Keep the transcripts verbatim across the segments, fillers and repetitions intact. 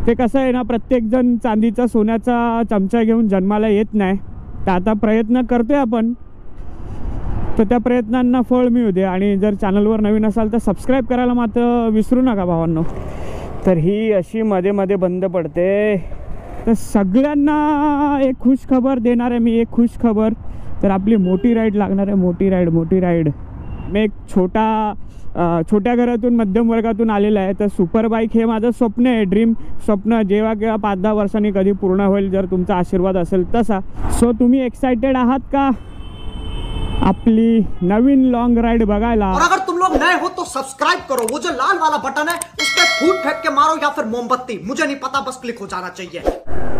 ते कसं आहे ना, प्रत्येकजण चांदीचा सोन्याचा चमचा घेऊन जन्माला येत नाही. तर आता प्रयत्न करतोय आपण, तर त्या प्रयत्नांना फळ मिळू दे. आणि जर चॅनलवर नवीन असाल तर सबस्क्राईब करायला मात्र विसरू नका भावांनो. तर ही अशी मध्ये मध्ये बंद पडते. तर सगळ्यांना एक खुश खबर देणार आहे मी, एक खुश खबर. तर आपली मोठी राईड लागणार आहे, मोठी राईड मोठी राईड मी एक छोटा छोट्या घरातून मध्यम वर्गातून आलेला आहे. तर सुपर बाईक हे माझं स्वप्न आहे, ड्रीम स्वप्न. जेव्हा केव्हा पाच दहा वर्षांनी कधी पूर्ण होईल, जर तुमचा आशीर्वाद असेल तसा. सो तुम्ही एक्साइटेड आहात का आपली नवीन लॉन्ग राइड बघायला? और अगर तुम लोग नए हो तो सब्सक्राइब करो, वो जो लाल वाला बटन है उस पर फूट फेंक के मारो या फिर मोमबत्ती, मुझे नहीं पता, बस क्लिक हो जाना चाहिए.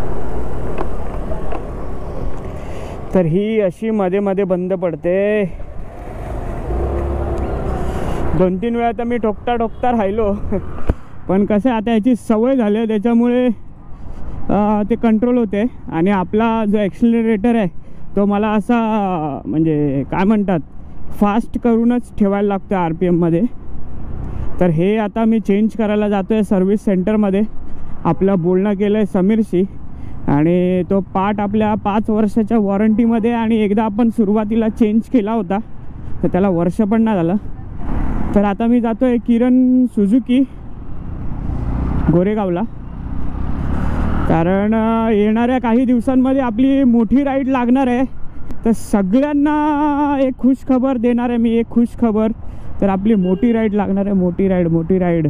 तर ही अशी मध्ये मध्ये बंद पडते. दोन तीन वेळा तर मी ठोकता ठोकता राहिलो, पण कसं आता याची सवय झाली, त्याच्यामुळे ते कंट्रोल होते. आणि आपला जो ॲक्सिलरेटर आहे तो मला असा म्हणजे काय म्हणतात फास्ट करूनच ठेवायला लागतो आर पी एममध्ये. तर हे आता मी चेंज करायला जातो आहे सर्व्हिस सेंटरमध्ये. आपलं बोलणं केलं आहे समीरशी, आणि तो पार्ट आपल्या पाच वर्षाच्या वॉरंटीमध्ये. आणि एकदा आपण सुरुवातीला चेंज केला होता, तर त्याला वर्ष पण नाही झालं. तर आता मी जातो आहे किरण सुझुकी गोरेगावला, कारण येणाऱ्या काही दिवसांमध्ये आपली मोठी राईड लागणार आहे. तर सगळ्यांना एक खुश खबर देणार आहे मी, एक खुश खबर. तर आपली मोठी राईड लागणार आहे, मोठी राईड मोठी राईड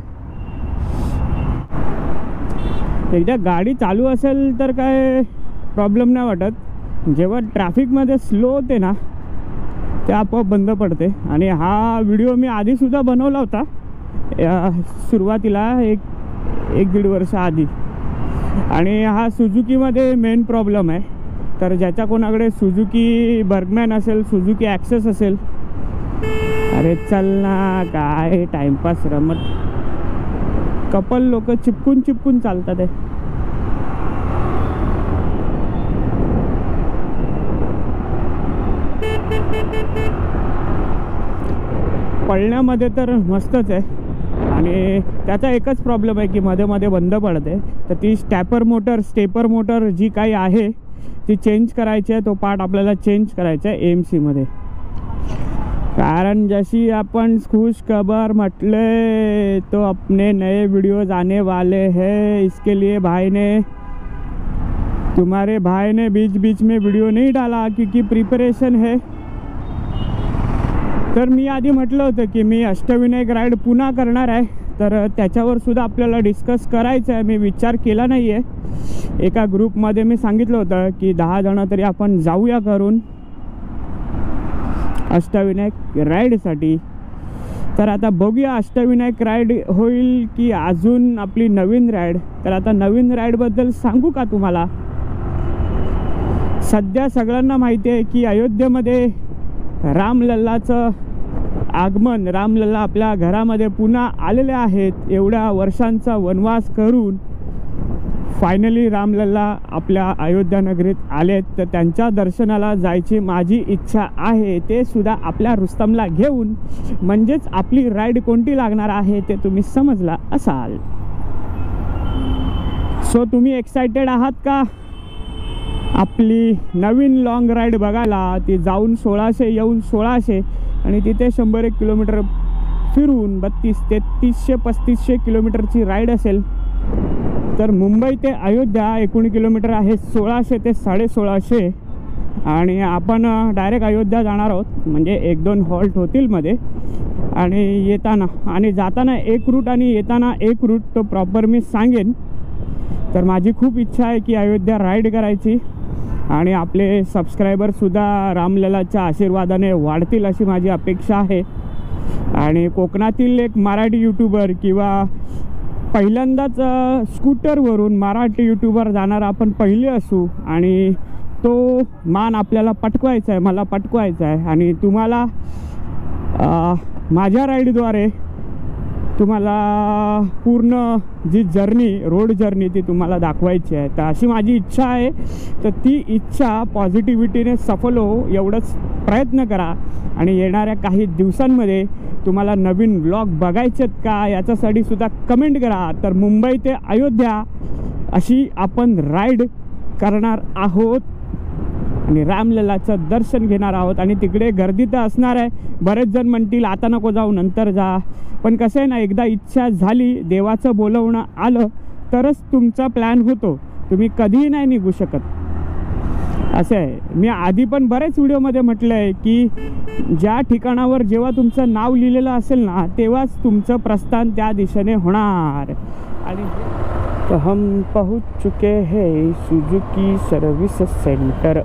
एकदा गाडी चालू असेल तर काय प्रॉब्लेम नाही वाटत. जेव्हा ट्रॅफिकमध्ये स्लो होते ना, ते आपोआप बंद पडते. आणि हा व्हिडिओ मी आधीसुद्धा बनवला होता सुरुवातीला, एक एक दीड वर्ष आधी. आणि हा सुझुकीमध्ये मेन प्रॉब्लेम आहे. तर ज्याच्या कोणाकडे सुझुकी बर्गमॅन असेल, सुझुकी ॲक्सेस असेल, अरे चल ना, काय टाइमपास रमत. कपल लोक चिपकून चिपकून चालतात आहे. पळण्यामध्ये तर मस्तच आहे. आणि त्याचा एकच प्रॉब्लेम आहे की मध्ये मध्ये बंद पडते. तर ती स्टॅपर मोटर स्टेपर मोटर जी काही आहे ती चेंज करायची आहे. तो पार्ट आपल्याला चेंज करायचा आहे एम सीमध्ये. कारण जैसी अपन खुश खबर म्हटले तो अपने नए वीडियोज आने वाले हैं. इसके लिए भाई ने तुम्हारे भाई ने बीच बीच में वीडियो नहीं डाला क्योंकि प्रिपरेशन है. तर मी आधी म्हटलं होतं की मी अष्टविनायक राईड पुन्हा करणार आहे. तर त्याच्यावर सुद्धा आपल्याला डिस्कस करायचं आहे. मी विचार केला नाही आहे. एका ग्रुपमध्ये मी सांगितलं होतं की दहा जण तरी आपण जाऊया करून अष्टविनायक राईडसाठी. तर आता बघूया अष्टविनायक राईड होईल की अजून आपली नवीन राईड. तर आता नवीन राईडबद्दल सांगू का तुम्हाला? सध्या सगळ्यांना माहिती आहे की अयोध्येमध्ये रामलल्लाचं आगमन, रामलल्ला आपल्या घरामध्ये पुन्हा आलेले आहेत. एवढ्या वर्षांचा वनवास करून फायनली रामलल्ला आपल्या अयोध्या नगरीत आलेत. तर त्यांच्या दर्शनाला जायची माझी इच्छा आहे, ते सुद्धा आपल्या रुस्तमला घेऊन. म्हणजेच आपली राईड कोणती लागणार आहे ते तुम्ही समजला असाल. सो तुम्ही एक्साइटेड आहात का आपली नवीन लॉन्ग राईड बघायला? ती जाऊन सोळाशे येऊन सोळाशे आणि तिथे शंभर एक किलोमीटर फिरून बत्तीस तेहतीसशे पस्तीसशे किलोमीटरची राईड असेल. तर मुंबई ते अयोध्या एकूण किलोमीटर आहे सोळाशे ते साडे सोळाशे. आणि आपण डायरेक्ट अयोध्या जाणार आहोत, म्हणजे एक दोन हॉल्ट होतील मध्ये. आणि येताना आणि जाताना एक रूट आणि येताना एक रूट, तो प्रॉपर मी सांगेन. तर माझी खूप इच्छा आहे की अयोध्या राईड करायची. आणि आपले सबस्क्रायबरसुद्धा रामलल्लाच्या आशीर्वादाने वाढतील अशी माझी अपेक्षा आहे. आणि कोकणातील एक मराठी यूट्यूबर किंवा पहिल्यांदाच स्कूटरवरून मराठी यूट्यूबर जाणारा आपण पहिले असू. आणि तो मान आपल्याला पटकवायचा आहे, मला पटकवायचा आहे. आणि तुम्हाला माझ्या राईडद्वारे तुम्हाला पूर्ण जी जर्नी, रोड जर्नी, ती तुम्हाला दाखवायची आहे. तर अशी माझी इच्छा आहे. तर ती इच्छा पॉझिटिव्हिटीने सफल हो एवढंच प्रयत्न करा. आणि येणाऱ्या काही दिवसांमध्ये तुम्हाला नवीन व्लॉग बघायचेत का याच्यासाठी सुद्धा कमेंट करा. तर मुंबई ते अयोध्या अशी आपण राईड करणार आहोत आणि रामललाचं दर्शन घेणार आहोत. आणि तिकडे गर्दी तर असणार आहे. बरेच जण म्हणतील आता नको जाऊ, नंतर जा. पण कसं आहे ना, एकदा इच्छा झाली, देवाचं बोलवणं आलं तरच तुमचा प्लॅन होतो. तुम्ही कधीही नाही निघू शकत. असं आहे. मी आधी पण बरेच व्हिडिओमध्ये म्हटलं आहे की ज्या ठिकाणावर जेव्हा तुमचं नाव लिहिलेलं असेल ना, तेव्हाच तुमचं प्रस्थान त्या दिशेने होणार. आणि तो हम पहुंच चुके हैं सुजुकी सर्व्हिस सेंटर.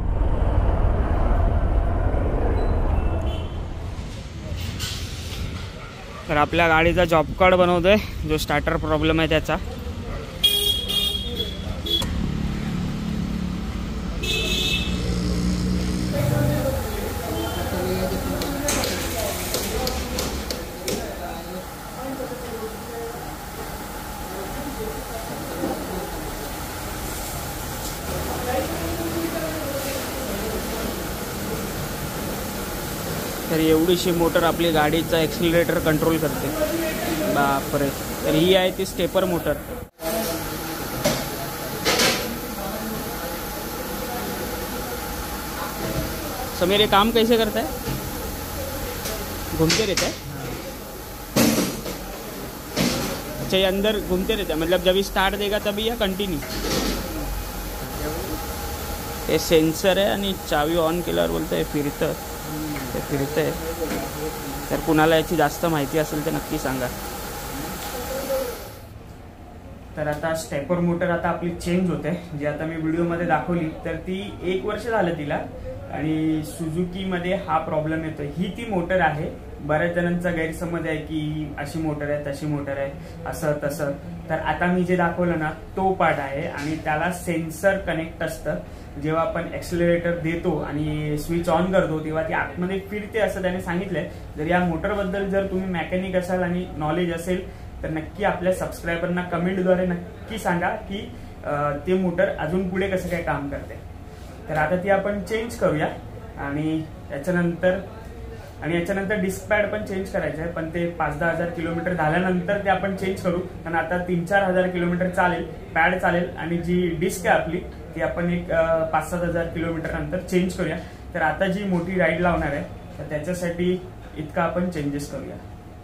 तर आपल्या गाडीचा जॉब कार्ड बनवतोय, जो स्टार्टर प्रॉब्लेम आहे त्याचा. तर एवढीशी मोटर आपली गाडीचा एक्सिलरेटर कंट्रोल करते. बापरे. तर ही आहे ती स्टेपर मोटर. समीर ये काम कैसे करता है? घूमते रहता है? अच्छा, ये अंदर घूमते रहता है, मतलब जब स्टार्ट देगा तभी या कंटिन्यू? हे सेन्सर आहे आणि चावी ऑन केल्यावर बोलतं हे फिरतं. ते फिरतंय. तर कुणाला याची जास्त माहिती असेल तर नक्की सांगा. तर आता स्टेपर मोटर आता आपली चेंज होते, जी आता मी व्हिडिओमध्ये दाखवली. तर ती एक वर्ष झालं तिला. आणि सुझुकीमध्ये हा प्रॉब्लेम येतो. ही ती मोटर आहे. बऱ्याच जणांचा गैरसमज आहे की अशी मोटर आहे, तशी मोटर आहे, असं तसं. तर आता मी जे दाखवलं ना, तो पार्ट आहे. आणि त्याला सेन्सर कनेक्ट असतं. जेव्हा आपण एक्सेलरेटर देतो आणि स्विच ऑन करतो तेव्हा ती आतमध्ये फिरते असं त्याने सांगितलंय. जर या मोटरबद्दल जर तुम्ही मेकॅनिक असाल आणि नॉलेज असेल तर नक्की आपल्या सबस्क्रायबरना कमेंटद्वारे नक्की सांगा की ते मोटर अजून पुढे कसं काय काम करते. तर आता ती आपण चेंज करूया. आणि याच्यानंतर आणि याच्यानंतर डिस्क पॅड पण चेंज करायचं आहे. पण ते पाच दहा हजार किलोमीटर झाल्यानंतर ते आपण चेंज करू. कारण आता तीन चार हजार किलोमीटर चालेल, पॅड चालेल. आणि जी डिस्क आहे आपली ती आपण एक पाच सात हजार किलोमीटर नंतर चेंज करूया. तर आता जी मोठी राईड लावणार आहे तर त्याच्यासाठी इतका आपण चेंजेस करूया.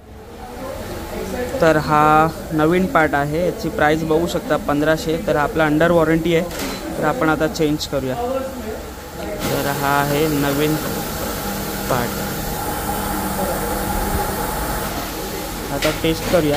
तर हा नवीन पार्ट आहे. याची प्राइस बघू शकता पंधराशे. तर आपला अंडर वॉरंटी आहे. तर आपण आता चेंज करूया. तर हा आहे नवीन पार्ट. आता टेस्ट करूया.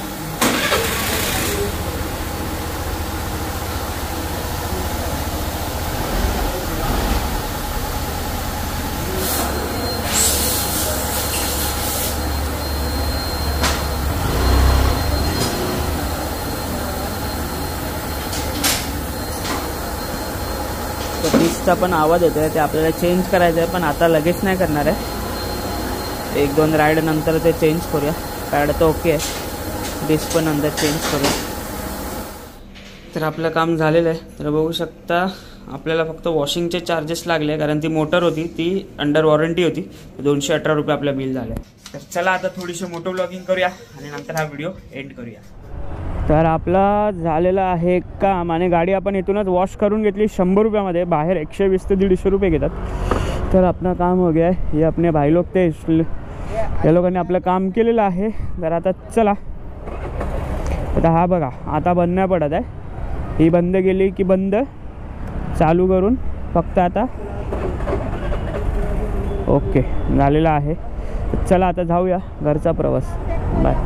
तर डिस्कचा पण आवाज येतो आहे. ते आपल्याला चेंज करायचं आहे, पण आता लगेच नाही करणार आहे. एक दोन राईड नंतर ते चेंज करूया. पॅड तर ओके आहे, डिस्क पण नंतर चेंज करूया. तर आपलं काम झालेलं आहे. तर बघू शकता आपल्याला फक्त वॉशिंगचे चार्जेस लागले, कारण ती मोटर होती ती अंडर वॉरंटी होती. दोनशे अठरा रुपये आपलं बिल झालं. तर चला आता थोडीशी मोटो ब्लॉगिंग करूया आणि नंतर हा व्हिडिओ एंड करूया. तर आपला झालेला आहे काम. आणि गाडी आपण इथूनच वॉश करून घेतली शंभर रुपयामध्ये. बाहेर एकशे वीस ते दीडशे रुपये घेतात. तर आपलं काम हो गया है. ये अपने भाई लोग थे, या लोकांनी आपलं काम केलेलं आहे. तर आता चला. आता हा बघा आता बंद नाही पडत आहे. ही बंद केली की बंद, चालू करून फक्त आता ओके झालेला आहे. चला आता जाऊया घरचा प्रवास. बाय.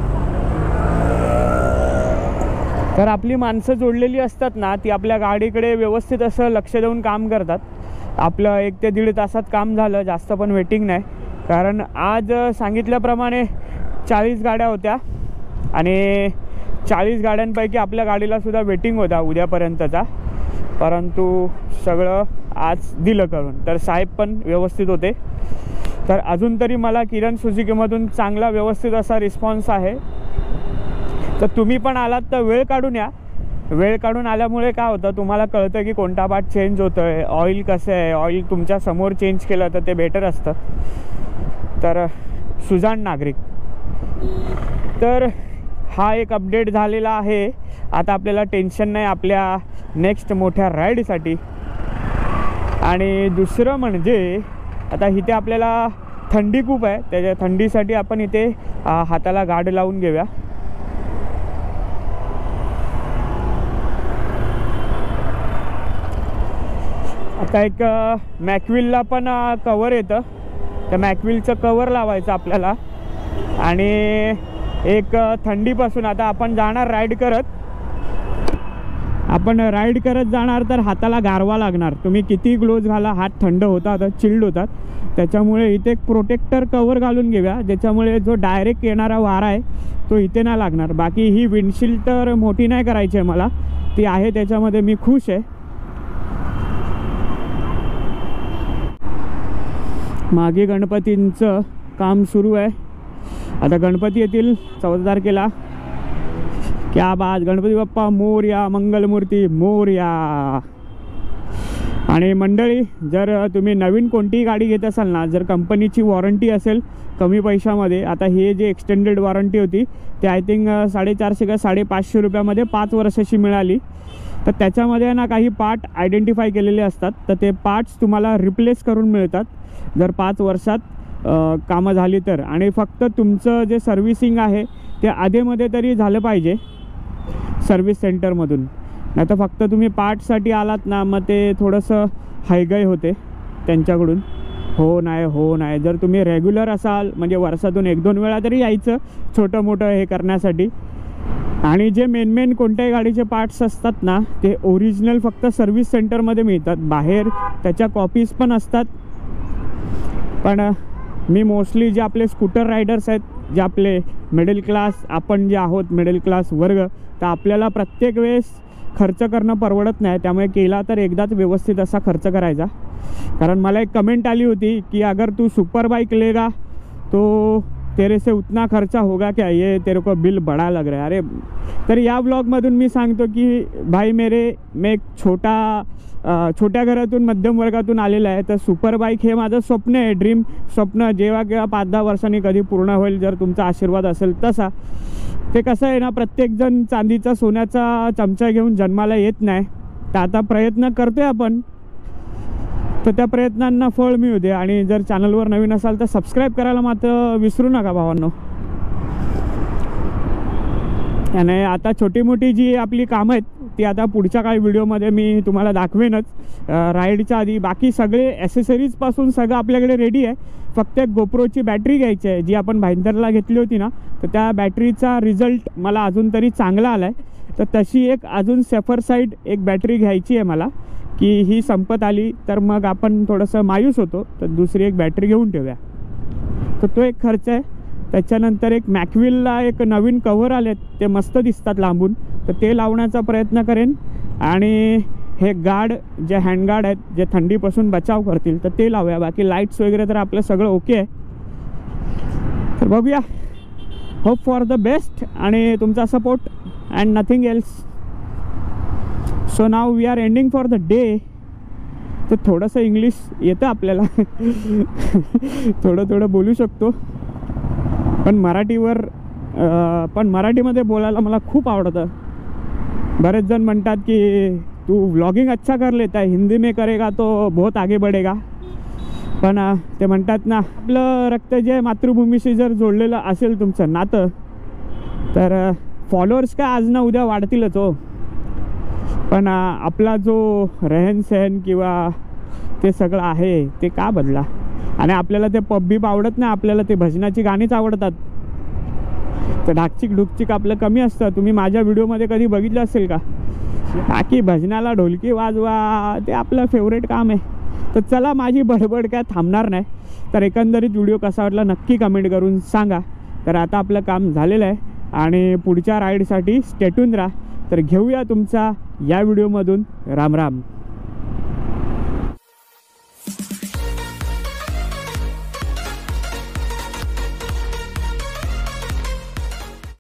तर आपली माणसं जोडलेली असतात ना, ती आपल्या गाडीकडे व्यवस्थित असं लक्ष देऊन काम करतात. आपलं एक ते दीड तासात काम झालं, जास्त पण वेटिंग नाही. कारण आज सांगितल्याप्रमाणे चाळीस गाड्या होत्या आणि चाळीस गाड्यांपैकी आपल्या गाडीलासुद्धा वेटिंग होता उद्यापर्यंतचा. परंतु सगळं आज दिलं करून. तर साहेब पण व्यवस्थित होते. तर अजून तरी मला किरण सुझुकीमधून चांगला व्यवस्थित असा रिस्पॉन्स आहे. तर तुम्ही पण आलात तर वेळ काढून या. वेळ काढून आल्यामुळे काय होतं, तुम्हाला कळतं की कोणता पार्ट चेंज होतो आहे, ऑइल कसं आहे. ऑइल तुमच्या समोर चेंज केलं तर ते बेटर असतं. तर सुजाण नागरिक. तर हा एक अपडेट झालेला आहे. आता आपल्याला टेन्शन नाही आपल्या नेक्स्ट मोठ्या राईडसाठी. आणि दुसरं म्हणजे आता इथे आपल्याला थंडी खूप आहे, त्याच्या थंडीसाठी आपण इथे हाताला गार्ड लावून घेऊया. आता एक मॅकविलला पण कवर येतं, त्या मॅकविलचं कवर लावायचं आपल्याला. आणि एक थंडीपासून आता आपण जाणार राईड करत, आपण राईड करत जाणार तर हाताला गारवा लागणार. तुम्ही किती ग्लोव्ज घाला, हात थंड होतात, चिल्ड होतात. त्याच्यामुळे इथे एक प्रोटेक्टर कवर घालून घेऊया, ज्याच्यामुळे जो डायरेक्ट येणारा वारा आहे तो इथे नाही लागणार. बाकी ही विंडशील्ड तर मोठी नाही करायची आहे मला, ती आहे त्याच्यामध्ये मी खुश आहे. मागे गणपतींचं काम सुरू आहे. आता गणपती येतील चौदा तारखेला. क्या बात, गणपती बाप्पा मोरया, मंगलमूर्ती मोरया. आणि मंडळी, जर तुम्ही नवीन कोणतीही गाडी घेत असाल ना, जर कंपनीची वॉरंटी असेल कमी पैशामध्ये, आता हे जे एक्सटेंडेड वॉरंटी होती ते आय थिंक साडेचारशे का साडेपाचशे रुपयामध्ये पाच वर्षाची मिळाली. तर त्याच्यामध्ये ना काही पार्ट आयडेंटिफाय केलेले असतात, तर ते पार्ट्स तुम्हाला रिप्लेस करून मिळतात जर पाच वर्षात कामं झाली तर. आणि फक्त तुमचं जे सर्व्हिसिंग आहे ते आधेमध्ये तरी झालं पाहिजे सर्व्हिस सेंटरमधून. नाही तर फक्त तुम्ही पार्टसाठी आलात ना, मग ते थोडंसं हायगाई होते त्यांच्याकडून. हो नाही हो नाही, जर तुम्ही रेग्युलर असाल म्हणजे वर्षातून एक दोन वेळा तरी यायचं छोटं मोठं हे करण्यासाठी. आणि जे मेन मेन कोणत्याही गाडीचे पार्ट्स असतात ना, ते ओरिजिनल फक्त सर्व्हिस सेंटरमध्ये मिळतात. बाहेर त्याच्या कॉपीज पण असतात. पण मी मोस्टली जे आपले स्कूटर रायडर्स आहेत, जे आपले मिडल क्लास, आपण जे आहोत मिडल क्लास वर्ग, तर आपल्याला प्रत्येक वेळेस खर्च करणं परवडत नाही. त्यामुळे केला तर एकदाच व्यवस्थित असा खर्च करायचा. कारण मला एक कमेंट आली होती की अगर तू सुपर बाइक लेगा तो तेरे से उतना खर्चा होगा क्या, ये तेरे को बिल बड़ा लग रहा है. अरे, तर या ब्लॉगमधून मी सांगतो की भाई मेरे मैं एक छोटा छोट्या घरातून मध्यम वर्गातून आलेला आहे. तर सुपर बाईक हे माझं स्वप्न आहे, ड्रीम स्वप्न. जेव्हा केव्हा पाच दहा वर्षांनी कधी पूर्ण होईल, जर तुमचा आशीर्वाद असेल तसा. ते कसं आहे ना, प्रत्येकजण चांदीचा सोन्याचा चमचा घेऊन जन्माला येत नाही. तर आता प्रयत्न करतोय आपण, तर त्या प्रयत्नांना फळ मिळू दे. आणि जर चॅनलवर नवीन असाल तर सबस्क्राईब करायला मात्र विसरू नका भावांनो. आणि आता छोटी मोठी जी आपली कामं आहेत ती आता पुढच्या काही व्हिडिओमध्ये मी तुम्हाला दाखवेनच राईडच्या आधी. बाकी सगळे ॲसेसरीजपासून सगळं आपल्याकडे रेडी आहे. फक्त एक गोप्रोची बॅटरी घ्यायची आहे, जी आपण भाईंदरला घेतली होती ना, तर त्या बॅटरीचा रिझल्ट मला अजून तरी चांगला आला आहे. तर तशी एक अजून सेफर साईड एक बॅटरी घ्यायची आहे मला, की ही संपत आली तर मग आपण थोडंसं मायूस होतो, तर दुसरी एक बॅटरी घेऊन ठेवूया. तर तो एक खर्च आहे. त्याच्यानंतर एक मॅकविलला एक नवीन कव्हर आलेत, ते मस्त दिसतात लांबून, तर ते लावण्याचा प्रयत्न करेन. आणि हे गार्ड जे हँडगार्ड आहेत, जे थंडीपासून बचाव करतील, तर ते लावूया. बाकी लाईट्स वगैरे तर आपलं सगळं ओके आहे. तर बघूया, होप फॉर द बेस्ट आणि तुमचा support and nothing else. So now we are ending for the day. तर थोडंसं इंग्लिश येतं आपल्याला थोडं थोडं बोलू शकतो, पण मराठीवर पण मराठीमध्ये बोलायला मला खूप आवडतं. बरेच जण म्हणतात की तू व्लॉगिंग अच्छा कर लेता है, हिंदी में करेगा तो बहुत आगे बढ़ेगा. पण ते म्हणतात ना, आपलं रक्त जे मातृभूमीशी जर जोडलेलं असेल तुमचं नातं, तर फॉलोअर्स काय आज ना उद्या वाढतीलच हो. पण आपला जो रहन सहन किंवा ते सगळं आहे ते का बदला. आणि आपल्याला ते पब बीप आवडत नाही, आपल्याला ते भजनाची गाणीच आवडतात. तर ढाकचिक ढुकचिक आपलं कमी असतं. तुम्ही माझ्या व्हिडिओमध्ये कधी बघितलं असेल का, बाकी भजनाला ढोलकी वाजवा ते आपलं फेवरेट काम आहे. तर चला, माझी बडबड काय थांबणार नाही. तर एकंदरीत व्हिडिओ कसा वाटला नक्की कमेंट करून सांगा. तर आता आपलं काम झालेलं आहे आणि पुढच्या राईडसाठी स्टे ट्यून राहा. तर घेऊया तुमचा या व्हिडिओमधून राम राम.